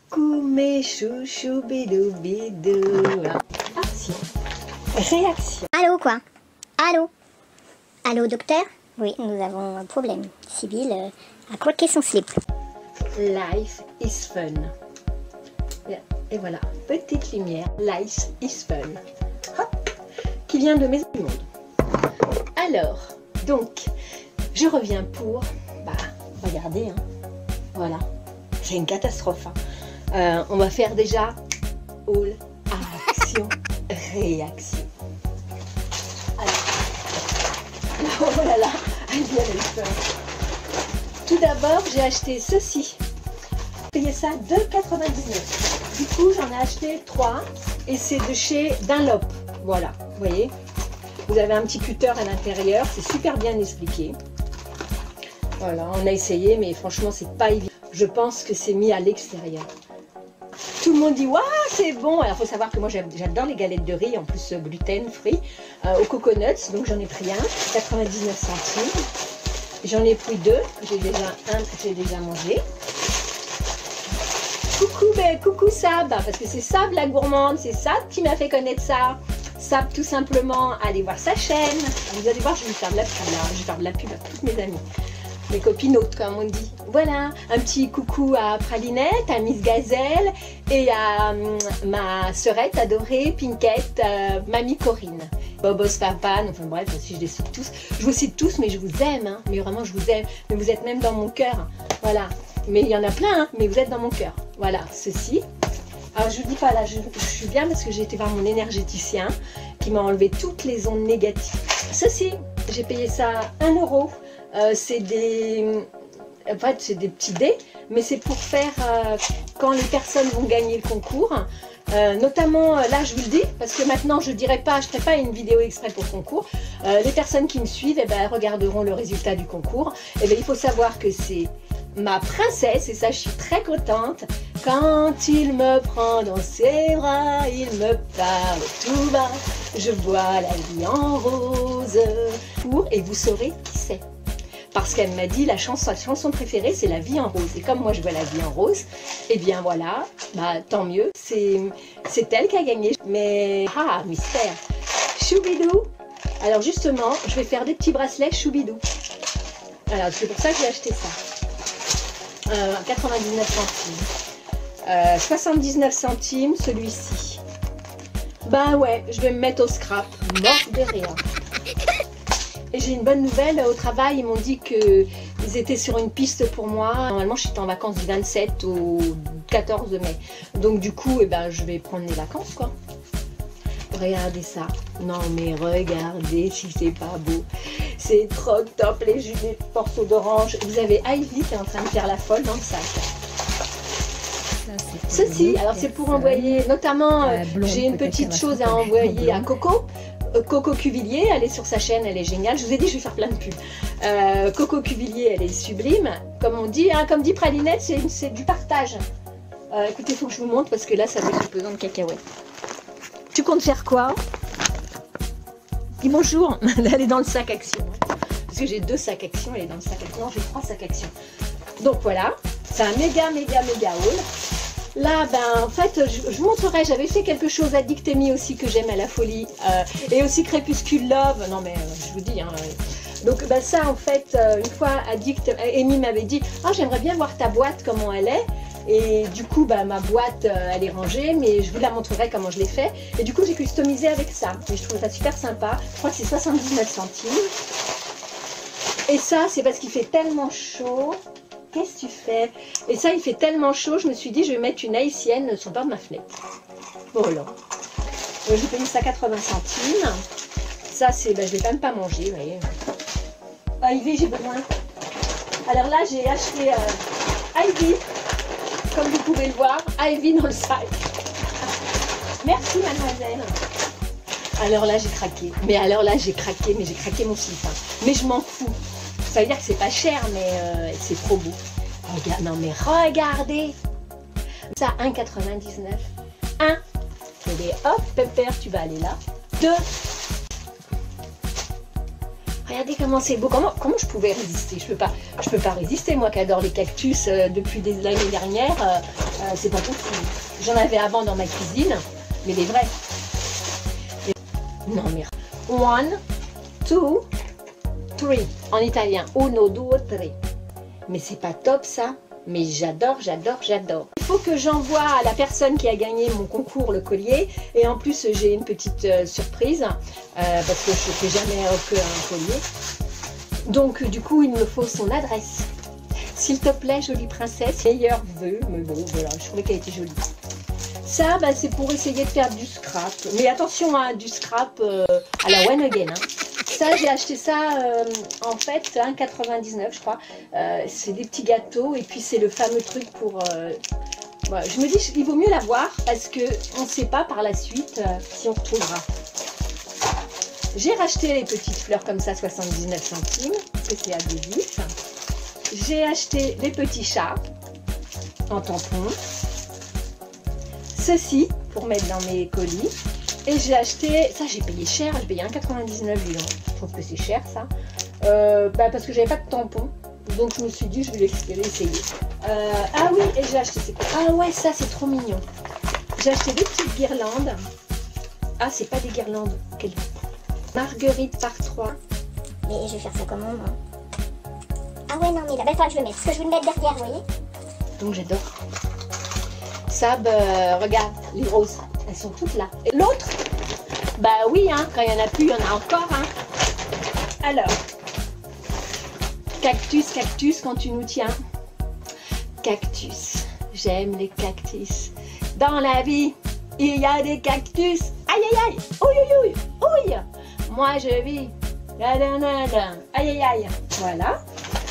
Coucou mes chouchous bidou bidou. Action. Réaction. Allô quoi? Allô? Allô docteur? Oui, nous avons un problème. Sibylle a croqué son slip. Life is fun. Et voilà, petite lumière. Life is fun. Hop, qui vient de Maison du Monde. Alors, donc, je reviens pour... regardez, hein. Voilà. C'est une catastrophe. Hein. On va faire déjà all action, réaction. Alors, oh là là, elle vient de le faire. Tout d'abord, j'ai acheté ceci. J'ai payé ça 2,99. Du coup, j'en ai acheté 3 et c'est de chez Dunlop. Voilà, vous voyez. Vous avez un petit cutter à l'intérieur, c'est super bien expliqué. Voilà, on a essayé, mais franchement, c'est pas évident. Je pense que c'est mis à l'extérieur. Tout le monde dit, waouh, c'est bon. Alors, il faut savoir que moi, j'adore les galettes de riz, en plus gluten free, au coconuts. Donc, j'en ai pris un, 99 centimes. J'en ai pris 2. J'ai déjà mangé. Coucou Sab, parce que c'est Sab la gourmande. C'est Sab qui m'a fait connaître ça. Sab, tout simplement, allez voir sa chaîne. Vous allez voir, je vais lui faire de la pub là. Je vais faire de la pub à toutes mes amies. Mes copinotes, comme on dit. Voilà, un petit coucou à Pralinette, à Miss Gazelle et à ma sœurette adorée, Pinkette, Mamie Corinne. Bobos Papa, enfin bref, si je les cite tous. Je vous cite tous, mais je vous aime, hein. Mais vraiment, je vous aime. Mais vous êtes même dans mon cœur. Voilà. Mais il y en a plein, hein, mais vous êtes dans mon cœur. Voilà, ceci. Alors, je vous dis pas là, je suis bien parce que j'ai été voir mon énergéticien qui m'a enlevé toutes les ondes négatives. Ceci, j'ai payé ça 1 €. C'est des petits dés, mais c'est pour faire quand les personnes vont gagner le concours. Notamment, là je vous le dis, parce que maintenant je ne ferai pas une vidéo exprès pour le concours. Les personnes qui me suivent regarderont le résultat du concours. Et il faut savoir que c'est ma princesse, et ça je suis très contente. Quand il me prend dans ses bras, il me parle tout bas. Je vois la vie en rose. Et vous saurez qui c'est. Parce qu'elle m'a dit sa chanson préférée c'est La vie en rose. Et comme moi je vois la vie en rose, et bien voilà, tant mieux, c'est elle qui a gagné. Mais mystère. Choubidou. Alors justement, je vais faire des petits bracelets Choubidou. Alors c'est pour ça que j'ai acheté ça. 99 centimes. 79 centimes celui-ci. Ouais, je vais me mettre au scrap. Morte de rien. Et j'ai une bonne nouvelle, au travail, ils m'ont dit qu'ils étaient sur une piste pour moi. Normalement, je suis en vacances du 27 au 14 mai. Donc du coup, je vais prendre les vacances, quoi. Regardez ça. Non mais regardez si c'est pas beau. C'est trop top, les jus des morceaux d'orange. Vous avez Ivy qui est en train de faire la folle dans le sac. Ceci, alors c'est pour envoyer, notamment, j'ai une petite chose à envoyer à Coco. Coco Cuvillier, elle est sur sa chaîne, elle est géniale. Je vous ai dit, je vais faire plein de pubs. Coco Cuvillier, elle est sublime. Comme on dit, hein, comme dit Pralinette, c'est du partage. Écoutez, il faut que je vous montre parce que là, ça va être pesant de cacahuètes. Tu comptes faire quoi? Dis bonjour. Elle est dans le sac action. Parce que j'ai 2 sacs action, elle est dans le sac action. Non, j'ai 3 sacs action. Donc voilà, c'est un méga haul. Là, en fait, je vous montrerai, j'avais fait quelque chose Addictémie aussi que j'aime à la folie. Et aussi Crépuscule Love. Non mais, je vous dis, hein. Donc ça, en fait, une fois Amy m'avait dit, j'aimerais bien voir ta boîte, comment elle est. Et du coup, ma boîte, elle est rangée, mais je vous la montrerai comment je l'ai fait. Et du coup, j'ai customisé avec ça. Et je trouve ça super sympa. Je crois que c'est 79 centimes. Et ça, c'est parce qu'il fait tellement chaud. Qu'est-ce que tu fais? Et ça, il fait tellement chaud, je me suis dit, je vais mettre une haïtienne sur le bord de ma fenêtre. Voilà. J'ai payé ça 80 centimes. Ça, je ne vais même pas manger, vous voyez. Ivy, j'ai besoin. Alors là, j'ai acheté Ivy. Comme vous pouvez le voir, Ivy dans le sac. Merci, mademoiselle. Alors là, j'ai craqué. Mais j'ai craqué mon slip. Mais je m'en fous. Ça veut dire que c'est pas cher, mais c'est trop beau. Regarde, non mais regardez. Ça, 1,99. 1. Hop, Pépère, tu vas aller là. 2. Regardez comment c'est beau. Comment je pouvais résister? Je peux pas résister, moi qui adore les cactus depuis l'année dernière. C'est pas possible. J'en avais avant dans ma cuisine, mais les vrais. Non mais 1, 2, 3 en italien. 1, 2, 3. Mais c'est pas top ça. Mais j'adore. Il faut que j'envoie à la personne qui a gagné mon concours le collier. Et en plus, j'ai une petite surprise. Parce que je ne fais jamais un collier. Donc, du coup, il me faut son adresse. S'il te plaît, jolie princesse. Meilleurs vœux. Mais bon, voilà, je trouvais qu'elle était jolie. Ça, bah, c'est pour essayer de faire du scrap. Mais attention, hein, du scrap à la one again. Hein. Ça, j'ai acheté ça, en fait, 1,99 je crois. C'est des petits gâteaux et puis c'est le fameux truc pour... voilà. Je me dis qu'il vaut mieux l'avoir parce qu'on ne sait pas par la suite si on retrouvera. J'ai racheté les petites fleurs comme ça, 79 centimes, parce que c'est adhésif. J'ai acheté les petits chats en tampon. Ceci pour mettre dans mes colis. Et j'ai acheté, ça j'ai payé cher, j'ai payé 1,99 €, je trouve que c'est cher ça, parce que j'avais pas de tampon, donc je me suis dit je vais l'essayer. Ah oui, et j'ai acheté, c'est quoi? Ah ouais, ça c'est trop mignon. J'ai acheté des petites guirlandes. Ah, c'est pas des guirlandes, quelle marguerite par 3. Mais je vais faire ça comment moi? Ah ouais, non mais là, il faudra que je le mette, parce que je vais le mettre derrière, vous voyez? Donc j'adore. Sab, regarde, les roses. Elles sont toutes là. Et l'autre, bah oui, hein, quand il n'y en a plus, il y en a encore. Hein. Alors, cactus, quand tu nous tiens. Cactus, j'aime les cactus. Dans la vie, il y a des cactus. Aïe, aïe, aïe, ouille, ouille. Moi, je vis. Aïe, aïe, aïe. Voilà.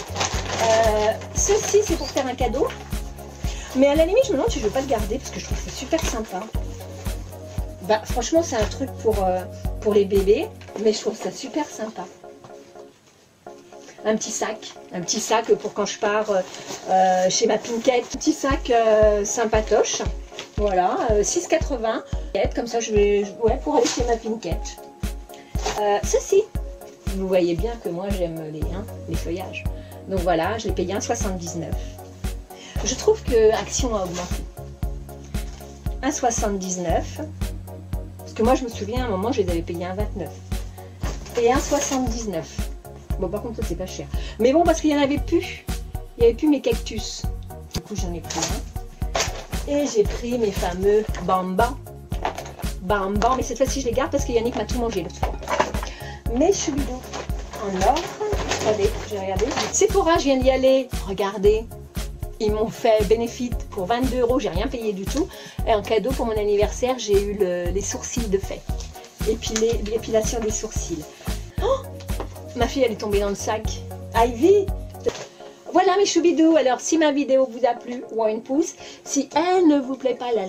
Ceci, c'est pour faire un cadeau. Mais à la limite, je me demande si je ne veux pas le garder parce que je trouve ça super sympa. Bah, franchement, c'est un truc pour les bébés, mais je trouve ça super sympa. Un petit sac pour quand je pars chez ma Pinkette. Un petit sac sympatoche, voilà, 6,80. Comme ça, je vais, ouais, pour aller chez ma Pinkette. Ceci, vous voyez bien que moi j'aime les feuillages. Donc voilà, je l'ai payé 1,79 €. Je trouve que Action a augmenté. 1,79 €. Parce que moi, je me souviens, à un moment, je les avais payés 1,29 € et 1,79 €. Bon, par contre, ça, c'est pas cher. Mais bon, parce qu'il n'y en avait plus. Il n'y avait plus mes cactus. Du coup, j'en ai pris un. Et j'ai pris mes fameux bambans. Bambans. Mais cette fois-ci, je les garde parce que Yannick m'a tout mangé l'autre fois. Mes choubidous en offre. Regardez, j'ai regardé. Sephora, je viens d'y aller. Regardez. Ils m'ont fait bénéfice pour 22 €, j'ai rien payé du tout. Et en cadeau pour mon anniversaire, j'ai eu les sourcils de fait. L'épilation des sourcils. Oh, ma fille, elle est tombée dans le sac. Ivy. Voilà mes choubidous. Alors, si ma vidéo vous a plu, ou un pouce. Si elle ne vous plaît pas,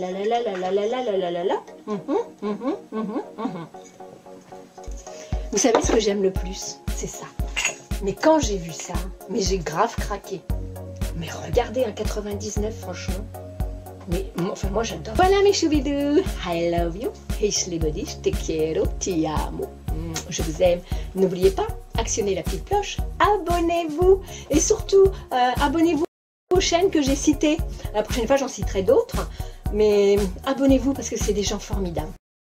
Vous savez ce que j'aime le plus? C'est ça. Mais quand j'ai vu ça, mais j'ai grave craqué. Mais regardez, un 99 franchement. Mais enfin, moi j'adore. Voilà mes choubidous. I love you. Ich liebe dich. Te quiero. Ti amo. Je vous aime. N'oubliez pas, actionnez la petite cloche. Abonnez-vous. Et surtout, abonnez-vous aux chaînes que j'ai citées. La prochaine fois, j'en citerai d'autres. Mais abonnez-vous parce que c'est des gens formidables.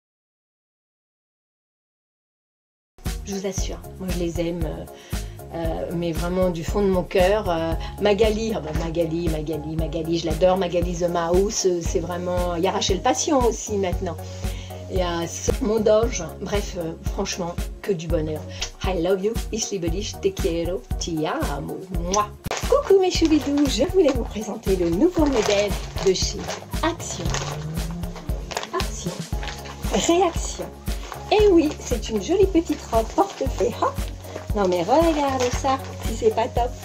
Je vous assure, moi je les aime. Mais vraiment du fond de mon cœur. Magali, Magali, je l'adore. Magali The Mouse, c'est vraiment... Il y a Rachel Passion aussi maintenant. Il y a Mondoge. Bref, franchement, que du bonheur. I love you, ich liebe dich, te quiero, ti amo. Moi. Coucou mes choubidous, je voulais vous présenter le nouveau modèle de chez Action. Action. Réaction. Et oui, c'est une jolie petite robe portefeuille. Non mais regardez ça, si c'est pas top.